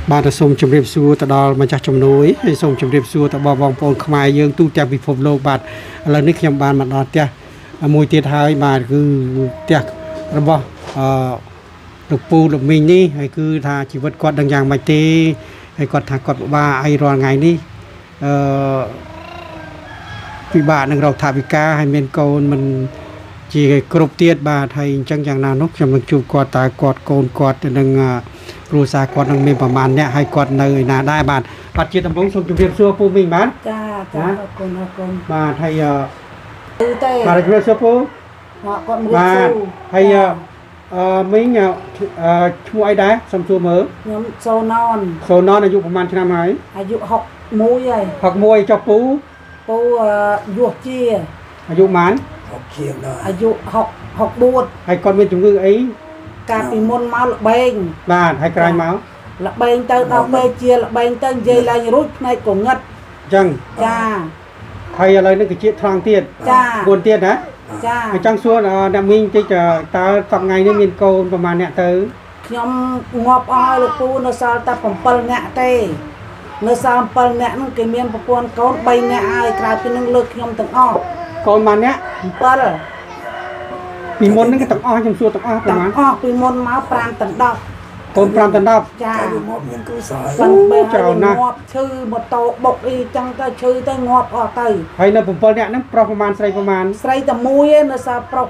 បាទសូមជម្រាបសួរទៅដល់ម្ចាស់ជំនួយហើយសូមជម្រាបសួរទៅបងប្អូនខ្មែរយើងទូទាំងពិភពលោកបាទឥឡូវនេះខ្ញុំបានមកដល់ផ្ទះមួយទៀតហើយបាទគឺផ្ទះរបស់លោកពូលោកមីងនេះហើយគឺថាជីវិតគាត់ដឹងយ៉ាងម៉េចទេហើយគាត់ថាគាត់ពិបាកអីរាល់ថ្ងៃនេះពិបាកនឹងរកថវិកាហើយមានកូនមិនជាគ្រប់ទៀតបាទហើយអញ្ចឹងយ៉ាងណានោះខ្ញុំនឹងជួបគាត់តើគាត់កូនគាត់ទៅនឹងគ្រួសារគាត់នឹងមានប្រមាណអ្នកហើយគាត់នៅឯណាដែរបាទជាដំបូងសូមជម្រាបសួរពូមីងបាទចាអរគុណបាទហើយទេបាទជម្រាបសួរពូគាត់មួយបាទហើយមីងឈ្មោះអីដែរសូមសួរមើលខ្ញុំសូណនអាយុប្រហែលឆ្នាំហើយអាយុ61ហើយ 61ចុះពូយុះជាអាយុប៉ុន្មានអាយុ64 ហើយគាត់មានជំងឺអីកាលពីមុនមកល្បែងបាទហើយក្រោយមកល្បែងទៅដល់ពេលជាល្បែងទៅនិយាយឡើងរួចផ្នែកក៏ងឹតអញ្ចឹងចាហើយឥឡូវនេះគឺជាថ្លង់ទៀតចា 4ទៀតណាចាអញ្ចឹងសួរអ្នកមីងតិចតើសប្តាហ៍ថ្ងៃនេះមានកូនប្រហែលអ្នកទៅខ្ញុំងាប់អស់លោកពូនៅសល់តែ7នាក់ទេនៅសល់7នាក់ហ្នឹងគេមានប្រពន្ធកូន3នាក់ហើយក្រៅពីនឹងលើកខ្ញុំទាំងអស់កូនប៉ុន្មានអ្នក 7 ពីមុនហ្នឹងគេទាំងអស់ខ្ញុំសួរទាំងអស់ប្រហែលពីមុនមក5ដល់10 កូន5ដល់10 ចាងាប់មានគ្រូសាស្ត្រច្រើនណាស់ងាប់ឈឺម៉ូតូបុកអីចឹងទៅឈឺទៅងាប់អស់ទៅហើយនៅ7នាក់ហ្នឹងប្រុសប្រហែលស្រីប្រហែលស្រីតែមួយឯងនៅសល់ប្រុស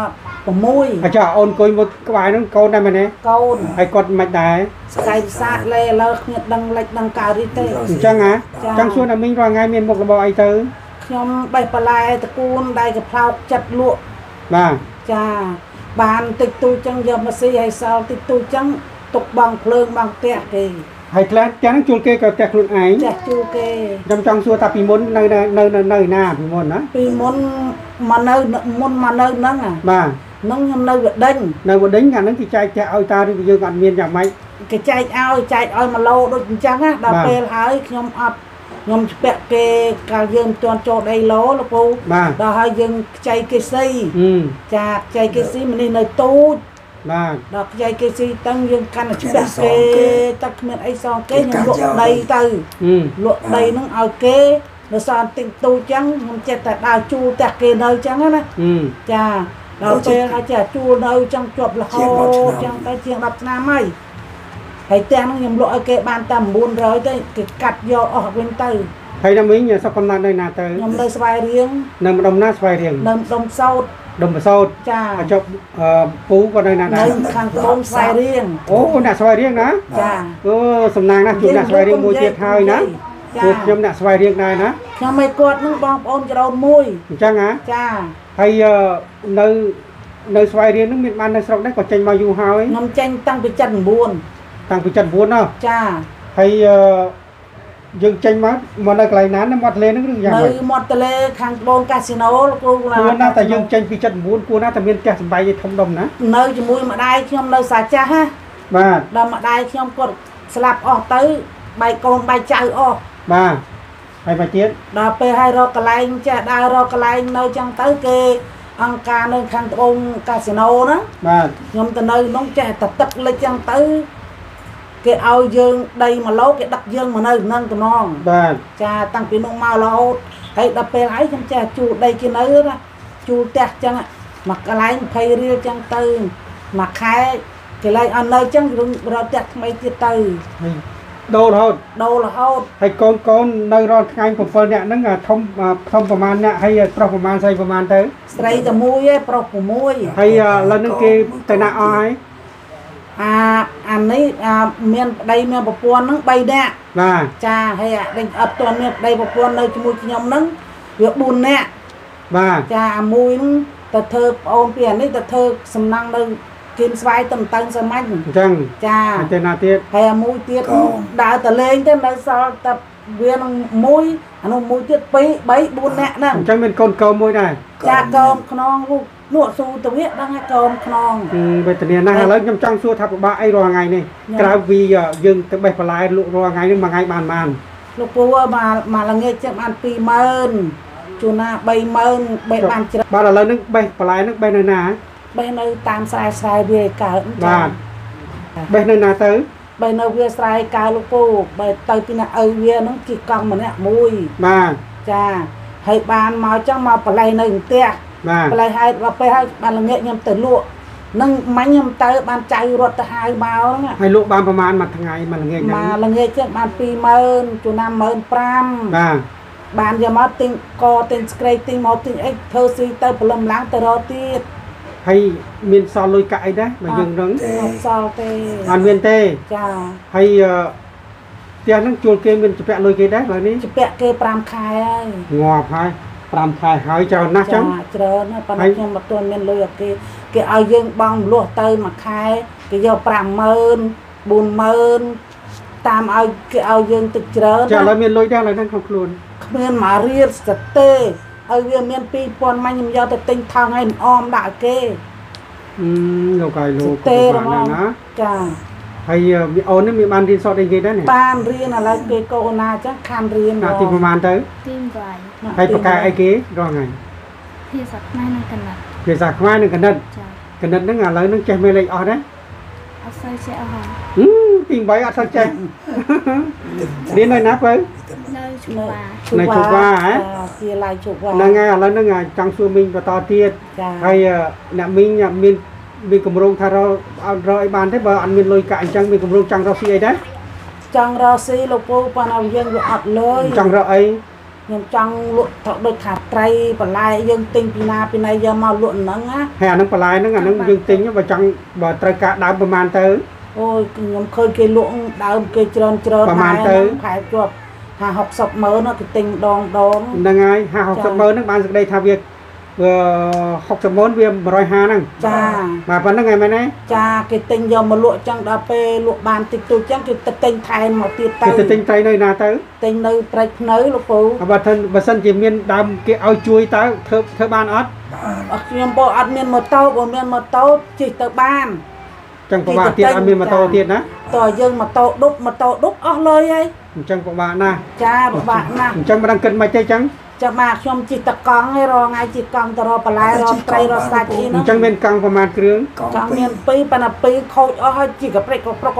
6 អាចអូនអង្គុយមកក្បែរហ្នឹងកូនដែរមែនទេកូនហើយគាត់មិនដែរស្កាយសាកលេឥឡូវគ្នាដឹងលេចដឹងការីទេអញ្ចឹងហ៎អញ្ចឹងសួរអ្នកមីងរាល់ថ្ងៃមានមុខរបរអីទៅខ្ញុំបេះបន្លែតកូនដែលកផ្លោកចិត្តលក់បាទចាបានតិចតួចចឹងយកមកស៊ីឲ្យសល់តិចតួចចឹងទុកបងភ្លើងបងផ្ទះគេហើយផ្ទះហ្នឹងជួលគេក៏ផ្ទះខ្លួនឯងផ្ទះជួលគេខ្ញុំចង់សួរថាពីមុននៅណាពីមុនណាពីមុនមកនៅហ្នឹងបាទហ្នឹងខ្ញុំនៅវដិញអាហ្នឹងគេចែកឲ្យតាឬយើងអត់មានយ៉ាងម៉េចគេចែកឲ្យ1ឡូដូចអញ្ចឹងណាដល់ពេលហើយខ្ញុំអត់ខ្ញុំស្ពាក់គេកាលយើងមិនទាន់ចូលដីឡូលោកពូដល់ហើយយើងខ្ចីគេស៊ីចាខ្ចីគេស៊ីម្នេះនៅទូចបាទដល់ខ្ចីគេស៊ីតឹងយើងកាន់តែស្ពាក់គេទឹកគ្មានអីសងគេខ្ញុំលក់ដីទៅលក់ដីហ្នឹងឲ្យគេនៅសល់តិចទូចចឹងខ្ញុំចេះតែដើរជួលផ្ទះគេនៅចឹងណាចាដល់ពេលហើយចេះជួលនៅចឹងជាប់រហូតចឹងទៅជាង10ឆ្នាំហើយផ្ទះហ្នឹងខ្ញុំលក់ឲ្យគេបានតែ900ទេគេកាត់យកអស់វិញទៅហើយណាមីងសុខកំណត់នៅណាទៅខ្ញុំនៅស្វាយរៀងនៅម្ដុំណាស្វាយរៀងនៅម្ដុំសោតដុំបសោតចាចុះពូក៏នៅណាដែរនៅខាងត្បូងស្វាយរៀងអូអ្នកស្វាយរៀងណាចាអូសំណាងណាស់ជួបអ្នកស្វាយរៀងមួយទៀតហើយណាពួកខ្ញុំអ្នកស្វាយរៀងដែរណាខ្ញុំឲ្យគាត់នឹងបងប្អូនចរោនមួយអញ្ចឹងហ៎ចាហើយនៅស្វាយរៀងនឹងមានបាននៅស្រុកដែរក៏ចេញមកយូរហើយខ្ញុំចេញតាំងពី79 តាំងពី79ណាចាហើយយើងចេញមកនៅកន្លែងណានៅមាត់ទន្លេហ្នឹងឬយ៉ាងម៉េចនៅមាត់ទន្លេខាងត្បូងកាស៊ីណូលោកគ្រូណាគួរណាតែយើងចេញពី79គួរណាតែមានផ្ទះសំបែងធំដុំណានៅជាមួយម្ដាយខ្ញុំនៅសាចាស់ណាបាទដល់ម្ដាយខ្ញុំគាត់ស្លាប់អស់ទៅបែកកូនបែកចៅអស់បាទហើយមកទៀតដល់ពេលឲ្យរកកន្លែងចេះដើររកកន្លែងនៅចឹងទៅគេអង្គការនៅខាងត្បូងកាស៊ីណូណាបាទខ្ញុំទៅនៅនោះចេះតែទឹកលិចចឹងទៅគេឲ្យយើងដី1ឡូគេដឹកយើងមកនៅនឹងតំណងបាទចាតាំងពីនោះមករហូតហើយដល់ពេលហើយខ្ញុំចេះជួលដីគេនៅណាជួលផ្ទះចឹងមកកន្លែង20រៀលចឹងទៅមួយខែគេលែងឲ្យនៅចឹងរកផ្ទះថ្មីទៀតទៅដូររហូតហើយកូននៅរាល់ថ្ងៃ7នាក់ហ្នឹងធំប្រហែលអ្នកហើយប្រុសប្រហែលស្រីប្រហែលទៅស្រីតែមួយឯងប្រុស6 ហើយឥឡូវហ្នឹងគេទៅណាអស់ហើយអានេះមានប្តីមានប្រពន្ធហ្នឹង3នាក់បាទចាហើយដេញអត់ទាន់មានប្តីប្រពន្ធនៅជាមួយខ្ញុំហ្នឹងវា4នាក់បាទចាមួយហ្នឹងទៅធ្វើប្អូនពីអានេះទៅធ្វើសំណាំងនៅគៀនស្វាយតឹងសាមញ្ញអញ្ចឹងចាទៅណាទៀតហើយមួយទៀតដើរតលេងទៅនៅសល់តែវានឹងមួយអានោះមួយទៀត2 3 4នាក់ហ្នឹងអញ្ចឹងមានកូនកោមួយដែរចាកោមខ្នងលក់ស៊ូទៅវាដឹងហើយកោមខ្នងវេទនាណាស់ឥឡូវខ្ញុំចង់សួរថាពិបាកអីរាល់ថ្ងៃនេះក្រៅពីយើងទៅបេះបន្លែលក់រាល់ថ្ងៃនេះមួយថ្ងៃបានលោកពូមកល្ងាចចឹងបាន20000ជួនណា30000បេះបានច្រើនបាទឥឡូវនេះបេះបន្លែនេះបេះនៅណាបេះនៅតាមស្រែវាកើតបាទបេះនៅណាទៅ bây giờ vừa xài cao lúc cô bây tới khi nào ở vừa nó chỉ còn mà nè mùi mà cha hay bàn màu trong màu phải lấy nơi tia mà phải lấy hai và phải hai bàn là nghệ nhầm từ lụa nâng máy nhầm tới bàn chạy ruột tới hai bao đó hay lụa banประมาณ mặt thằng ngày mà là nghe mà là nghệ chứ bàn 20,000 chú 50,000 pram mà bàn giờ mà tinh co tinh skate tinh màu tinh ấy thơ si tới lâm láng tới đó tiết hay miền so lôi cãi đấy mà dừng đứng sao tê ăn miền tê cha hay tiền nó chuột kia miền chụp lôi kia đấy rồi đi chụp kê pram khai ấy ngọt hay pram khai hỏi chào nát chấm chờ nó còn nhưng mà tuần miền lôi cái ao dương bong lúa tơi mà khai cái giờ 50,000 40,000 tam ao cái ao dương tự chờ chả là miền lôi đang là đang không luôn miền mà riết sạch tê ở miền miền pi pon mà nhưng giờ tự tinh thang hay om đã kê lâu cài lâu tê của bạn này nó cha hay bị ôn nó bị ban riêng so đây kia đấy này ban riêng là cái cô na chắc khăn riêng nào thìประมาณ tới ទីមវាយ hay bạc cài ai kế rồi ngày ភាសាខ្មែរនឹងកណាត់ភាសាខ្មែរនឹងកណិតចាកណិតហ្នឹងឥឡូវហ្នឹងចេះមេលេខអស់ដែរអត់សូវចេះអស់ហើយទី8អត់សូវចេះរៀននៅណាបើនៅឈុបានៅជប់វ៉ាហ៎ជាឡាយជប់វ៉ាហ្នឹងហើយឥឡូវហ្នឹងចង់សួរមីងបន្តទៀតចាហើយអ្នកមីងមានកម្រងថារកឲ្យបានទេបើអត់មានលុយកាក់អញ្ចឹងមានកម្រងចង់រកស៊ីអីដែរចង់រកស៊ីលោកពូប៉ុន្តែយើងវាអត់លុយចង់រកអីខ្ញុំចង់លក់ទៅដូចថាត្រីបន្លែយើងទិញពីណាយកមកលក់ហ្នឹងណាហើយអាហ្នឹងបន្លែហ្នឹងអាហ្នឹងយើងទិញបើចង់បើត្រូវការដើមប្រហែលទៅអូយខ្ញុំឃើញគេលក់ដើមគេច្រើនប្រហែលទៅខែជាប់ថា 60,000 គេទិញដងហ្នឹងហើយ50 60,000ហ្នឹងបានសេចក្តីថាវា60,000វា150ហ្នឹងចាបាទប៉ុណ្្នឹងហើយមែនទេចាគេទិញយកមកលក់ចឹងដល់ពេលលក់បានតិចតួចចឹងគេទៅទិញថែមមកទៀតទៅគេទៅទិញត្រីនៅណាទៅទិញនៅព្រៃភ្នៅលោកពូបើសិនជាមានដើមគេឲ្យជួយតើធ្វើបានអត់ខ្ញុំបើអត់មានម៉ូតូបើមានម៉ូតូជិះទៅបានចឹងពិបាកទៀតអត់មានម៉ូតូទៀតណាតើយើងម៉ូតូដុបអស់លុយហើយអញ្ចឹងពិបាកណាស់ចាពិបាកណាស់អញ្ចឹងមិនដឹងគិតមិនទេចឹងចាំមកខ្ញុំជិះតកង់ហើយរងថ្ងៃជិះកង់ទៅរកបន្លែរកត្រីរកសាច់អីអហ្នឹងញ្ចឹងមានកង់ប្រមាណគ្រឿងចង់មាន2ប៉ុន្តែ2ខូចអស់ហើយជិះកប្រិចក៏ប្រុក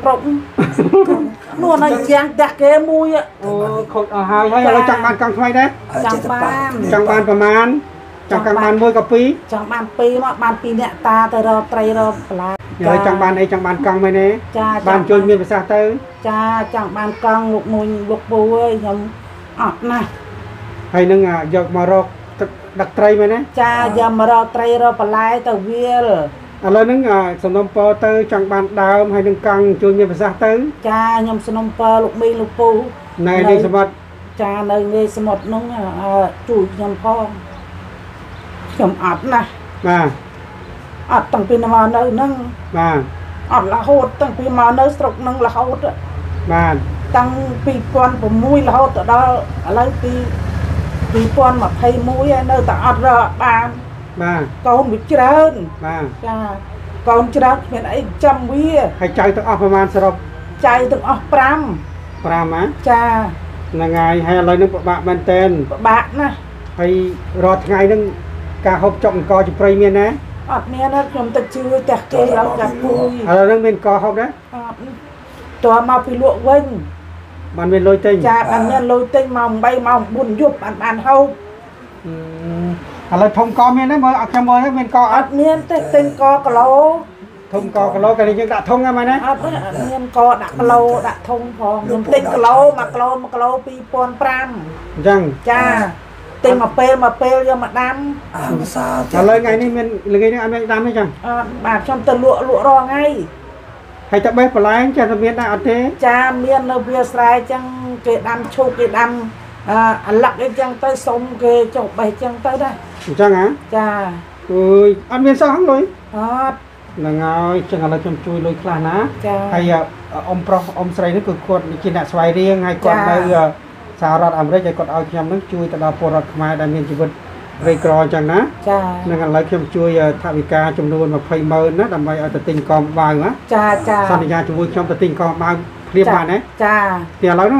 នោះនៅជាងតាក់គេមួយអូខូចអស់ហើយឥឡូវចង់បានកង់ថ្មីដែរចង់បានចង់បានប្រមាណចង់បាន1ក៏2 ចង់បាន2មកបាន2អ្នកតាទៅរកត្រីរកបន្លែឥឡូវចង់បានអីចង់បានកង់មែនទេចាបានជួយមានប្រសាសន៍ទៅចាចង់បានកង់លោកមួយលោកពូអើយខ្ញុំអត់ណាស់ហើយនឹងយកមករកដឹកត្រីមែនទេចាយកមករកត្រីរកបន្លែទៅវាលឥឡូវហ្នឹងសំណុំពរទៅចង់បានដើមហើយនឹងកង់ជួយមានប្រសាសន៍ទៅចាខ្ញុំสนុំពរលោកមីងលោកពូនៅនេះសមុទ្រចានៅនេះសមុទ្រនោះជួយខ្ញុំផងខ្ញុំអត់ណាស់បាទអត់តាំងពីមកនៅហ្នឹងបាទអត់រហូតតាំងពីមកនៅស្រុកហ្នឹងរហូតបាទតាំង2006រហូតទៅដល់ឥឡូវ2021ហើយនៅតែអត់រកបានបាទកូនវាច្រើនបាទចាកូនច្រើនគ្មានអីចាំវាហើយចៅទាំងអស់ប្រហែលសរុបចៅទាំងអស់5 5ហ៎ចាហ្នឹងហើយហើយឥឡូវហ្នឹងពិបាកមែនតើពិបាកណាស់ហើយរាល់ថ្ងៃហ្នឹងការហូបចុកអង្គជព្រៃមានណាអត់មានទេខ្ញុំទៅជឿតែគេឡើងចាប់គួយឥឡូវហ្នឹងមានកហូបដែរអត់តើមកពីលក់វិញបានមានលុយទិញចាបានមានលុយទិញមក8មក9យប់បានហូបឥឡូវធំកមានទេមើលអត់ខ្ញុំមើលទេមានកអអត់ត់មានទេទិញកគីឡូធំកគីឡូកាលនេះយើងដាក់ធុងហ្នឹងមែនទេអត់ទេអត់មានកដាក់គីឡូដាក់ធុងផងខ្ញុំទិញគីឡូ1គីឡូ2500 អញ្ចឹងចាទិញមកពេលយកមកដាំឥឡូវថ្ងៃនេះមានល្ងាចនេះអត់មានដាំទេចឹងអត់បាទខ្ញុំទៅលក់រាល់ថ្ងៃហើយតបេះបន្លែងចាស់តែមានដែរអត់ទេចាមាននៅវាលស្រែចឹងគេដាំឈូកគេដាំអាឡឹកអីចឹងទៅសុំគេចុះបេះចឹងទៅដែរអញ្ចឹងហ៎ចាអើយអត់មានសោះហ្នឹងលុយអត់ហ្នឹងហើយចឹងឥឡូវខ្ញុំជួយលុយខ្លះណាចាហើយអ៊ំប្រុសអ៊ំស្រីនេះគឺគាត់ជាអ្នកស្វ័យរៀងហើយគាត់នៅសហរដ្ឋអាមេរិកហើយគាត់ឲ្យខ្ញុំនឹងជួយទៅដល់ពលរដ្ឋខ្មែរដែលមានជីវិតក្រីក្រអញ្ចឹងណាចានឹងឥឡូវខ្ញុំជួយថវិកាចំនួន20,000ណាដើម្បីឲ្យទៅទិញកងបាវណាចាសន្យាជាមួយខ្ញុំទៅទិញកងបាវព្រាបបានទេចាទីឥឡូវហ្នឹង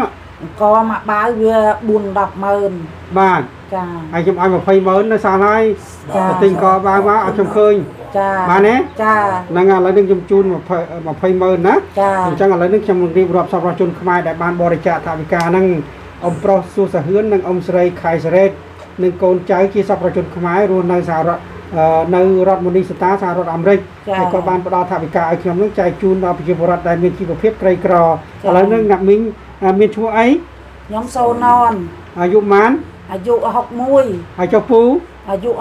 có mà báo vừa buồn đọc mờn បាទចាហើយខ្ញុំឲ្យ200000នៅសល់ហើយចាទិញកបានមកឲ្យខ្ញុំឃើញចាបានទេចាហ្នឹងឥឡូវនេះខ្ញុំជូន20000ណាចាអញ្ចឹងឥឡូវនេះខ្ញុំនឹងរៀបរាប់សប្បុរសជនខ្មែរដែលបានបរិច្ចាគថវិកាហ្នឹងអ៊ំប្រុសសួសហឿននិងអ៊ំស្រីខៃសារ៉េតនិងកូនចៅជាសប្បុរសជនខ្មែររស់នៅសហរដ្ឋនៅរដ្ឋមនីសតាសហរដ្ឋអាមេរិកហើយក៏បានផ្ដល់ថវិកាឲ្យខ្ញុំនឹងចែកជូនដល់ប្រជាពលរដ្ឋដែលមានជីវភាពក្រីក្រឥឡូវនេះអ្នកមីងមានឈ្មោះអីខ្ញុំសូននអាយុប៉ុន្មានអាយុ61 ហើយចុះពូអាយុ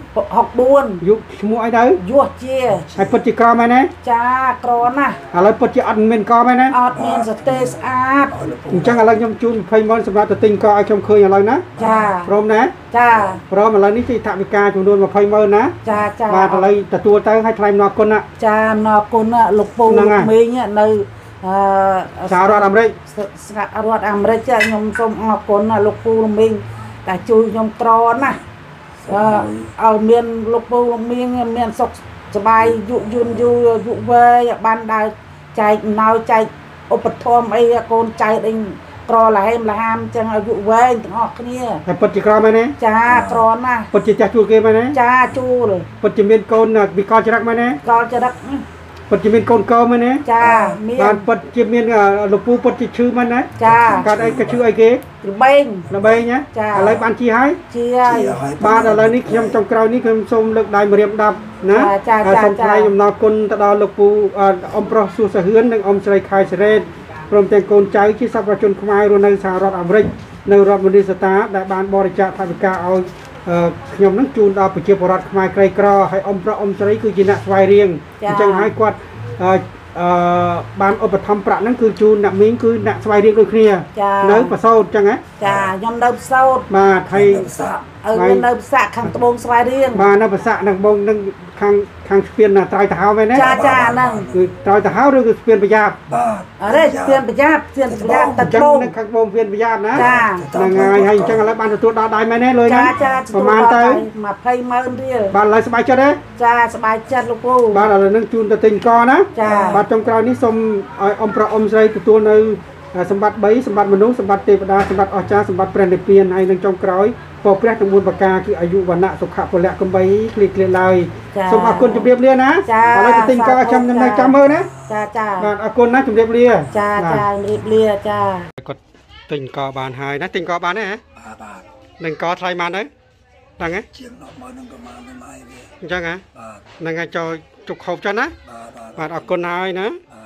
64 អាយុឈ្មោះអីទៅយោះជាហើយពិតជាក្រមែនទេចាក្រណាស់ឥឡូវពិតជាអត់មានកមែនទេអត់មានសតេស្អាតអញ្ចឹងឥឡូវខ្ញុំជូន20000សម្រាប់ទៅទិញកឲ្យខ្ញុំឃើញឥឡូវណាចាព្រមណាចាព្រមឥឡូវនេះទីថវិកាចំនួន20000ណាចាចាបាទឥឡូវទទួលទៅឲ្យថ្លែងអំណរគុណណាចាណរគុណលោកពូហ្នឹងលោកហើយមីងនៅសហរដ្ឋអាមេរិកសហរដ្ឋអាមេរិកចាខ្ញុំសូមអរគុណណាលោកពូលោកមីងតែជួយខ្ញុំក្រណាស់ឲ្យមានលោកពូលោកមីងមានសុខសប្បាយយុយនយូរយុវែងបានដើរចែកណោចែកឧបត្ថម្ភអីកូនចៅដេញក្រលហេមលហាមចឹងឲ្យយុវែងទាំងអស់គ្នាហើយពិតជាក្រមែនទេចាក្រណាស់ពិតជាចាស់ជួលគេមែនទេចាជួលពិតជាមានកូនវិកលចរិតមែនទេកលចរិតពិតជាមានកូនកោមែនទេចាមានបាទពិតជាមានលោកពូពិតជាឈឺមែនទេចាកើតអីក៏ឈឺអីគេរបេងល្បែងណាចាឥឡូវបានជាហើយជាហើយបាទឥឡូវនេះខ្ញុំចុងក្រោយនេះខ្ញុំសូមលើកដៃម្រាមដាប់ណាចាចាហើយសូមចាថ្លែងអំណរគុណទៅដល់លោកពូអ៊ំប្រុសសួសហឿននិងអ៊ំស្រីខៃសារ៉េតព្រមទាំងកូនចៅជាសប្បុរសជនខ្មែររស់នៅសហរដ្ឋអាមេរិកនៅរដ្ឋមនីសតាដែលបានបរិច្ចាគថវិកាឲ្យខ្ញុំនឹងជូនដល់ប្រជាពលរដ្ឋខ្មែរក្រីក្រហើយអ៊ំប្រុសអ៊ំស្រីគឺជាអ្នកស្វ័យរៀងអញ្ចឹងហើយគាត់បានឧបត្ថម្ភប្រាក់ហ្នឹងគឺជូនអ្នកមីងគឺអ្នកស្វ័យរៀងដូចគ្នានៅប្រសោតអញ្ចឹងហ៎ចាខ្ញុំនៅផ្សោតបាទហើយឲ្យនៅផ្សាក់ខាងត្បូងស្វាយរៀងបាទនៅប្រសាក់នឹងបងនឹងខាងស្ពានត្រៃតាហោមែនទេចាចាហ្នឹងគឺត្រៃតាហោឬគឺស្ពានប្រយ៉ាប់អរេស្ពានប្រយ៉ាប់ស្ពានប្រយ៉ាប់អទឹកញ្ចឹងត្បូងនៅខាងបងស្ពានប្រយ៉ាប់ណាចាហ្នឹងហើយហើយអញ្ចឹងឥឡូវបានទទួលដល់ដៃមែនទេលុយចាហ្នឹងចាប្រហែលទៅ 200,000រៀលបាទឥឡូវសប្បាយចិត្តទេចាសប្បាយចិត្តលោកពូបាទឥឡូវនឹងជូនទៅទិញកណាចាបាទចុងក្រោយនេះសូមឲ្យអ៊ំប្រុសអ៊ំស្រីទទួលនៅសម្បត្តិ3សម្បត្តិមនុស្សសម្បត្តិទេវតាសម្បត្តិអស្ចារ្យសម្បត្តិព្រះនិព្វានហើយនឹងចុងក្រោយពរព្រះទាំង4ប្រការគឺអាយុវណ្ណៈសុខៈពលៈកំបីគ្លៀកគ្លៀកឡើយសូមអរគុណជម្រាបលាណាឥឡូវទៅទិញកខ្ញុំនៅចាំមើលណាចាចាបាទអរគុណណាជម្រាបលាចាចារៀបលាចាគាត់ទិញកបានហើយណាទិញកបានទេហ៎បាទនឹងកថ្លៃបានទៅហ្នឹងហ៎ជាង100000នឹងប្រហែលមិនអីវាអញ្ចឹងហ៎បាទហ្នឹងហើយចូលជុកខោបចឹងណាបាទបាទអរគុណហើយណាបាទ